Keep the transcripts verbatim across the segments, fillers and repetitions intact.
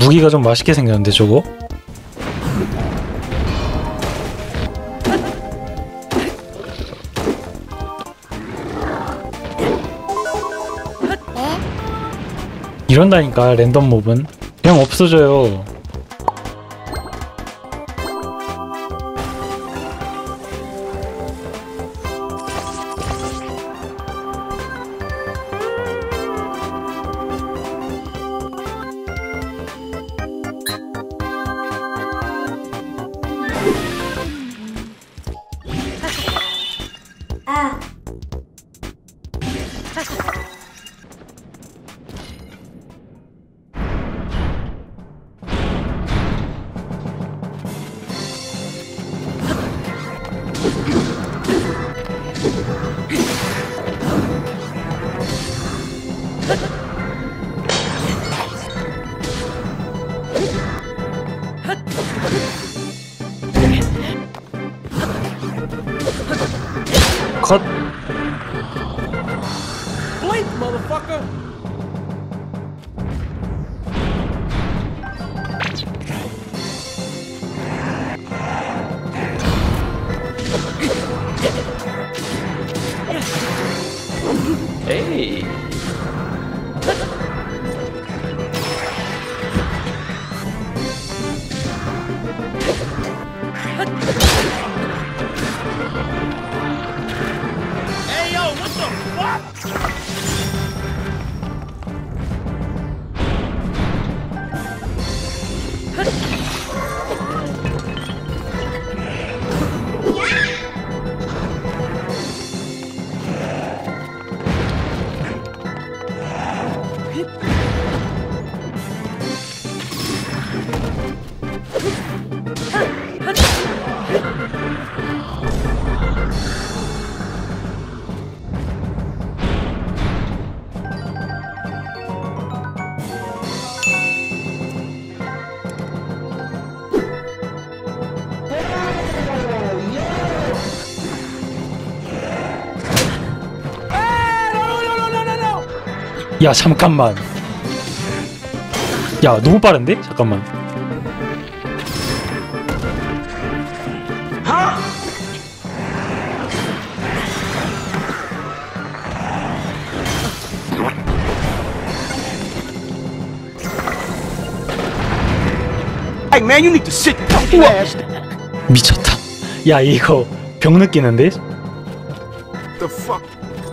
무기가 좀 맛있게 생겼는데 저거? 이런다니까 랜덤 몹은 그냥 없어져요. 아. 컷! Blink, motherfucker! Hey! Hey, yo, what the fuck? 야 잠깐만. 야 너무 빠른데? 잠깐만. Hey, man, you need to sit your ass. 미쳤다. 야 이거 병 느끼는데? The fuck?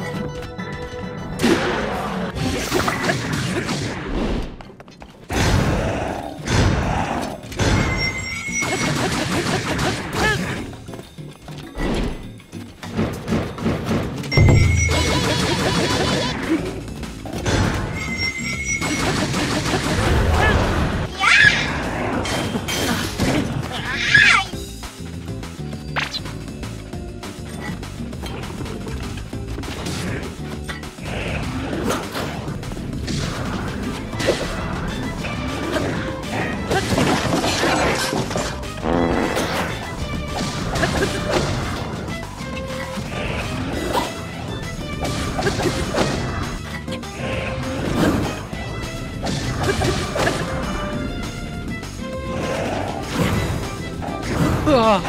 으아.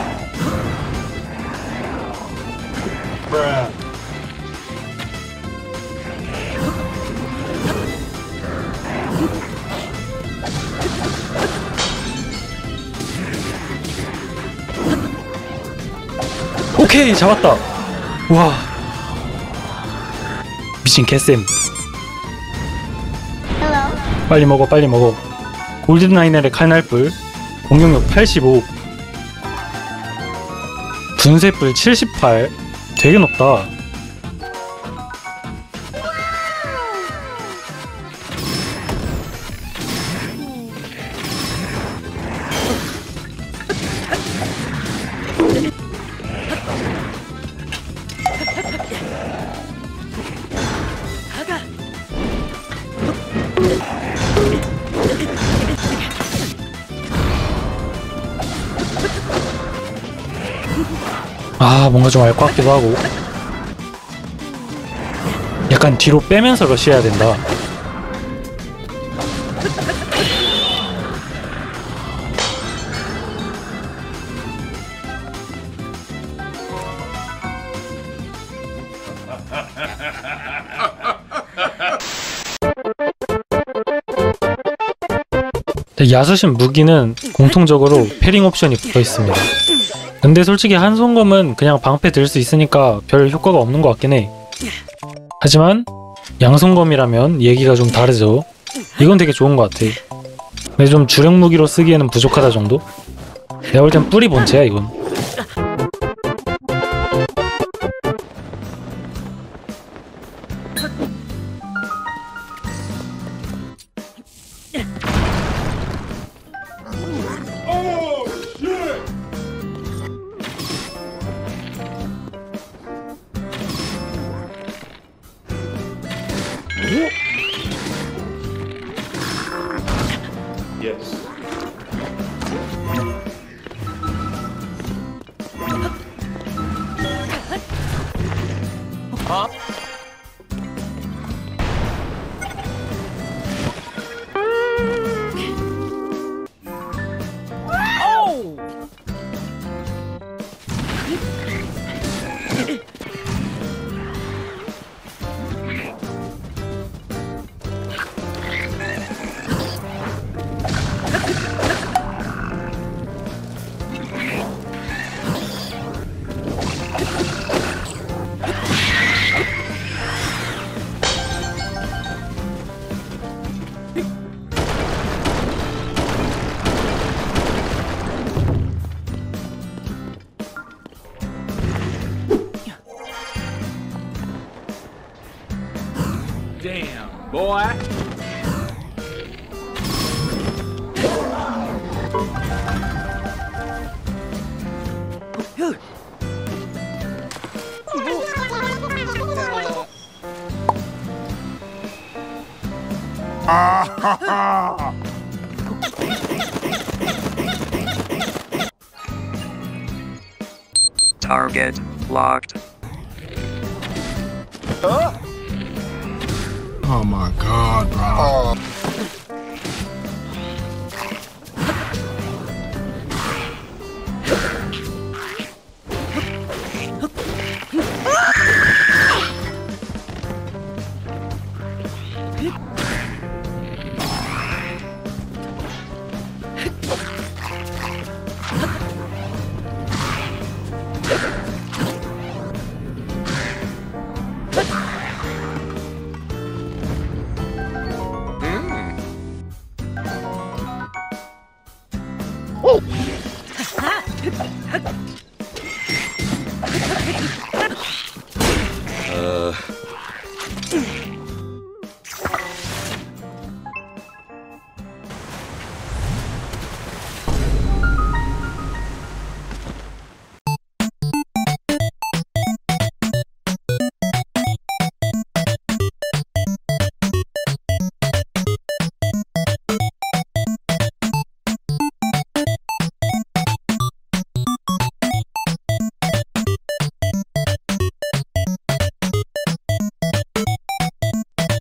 오케이 잡았다. 와 미친 개쌤. 빨리 먹어 빨리 먹어. 골든라이넬의 칼날불 공격력 팔십오, 분쇄불 칠십팔. 되게 높다. 아 뭔가 좀 알 것 같기도 하고. 약간 뒤로 빼면서 러시해야 된다. 야수신 무기는 공통적으로 패링 옵션이 붙어 있습니다. 근데 솔직히 한손검은 그냥 방패 들 수 있으니까 별 효과가 없는 것 같긴 해. 하지만 양손검이라면 얘기가 좀 다르죠. 이건 되게 좋은 것 같아. 근데 좀 주력 무기로 쓰기에는 부족하다 정도? 내가 볼 땐 뿌리 본체야 이건. Yes. Damn, boy. Target locked. Oh my god, bro.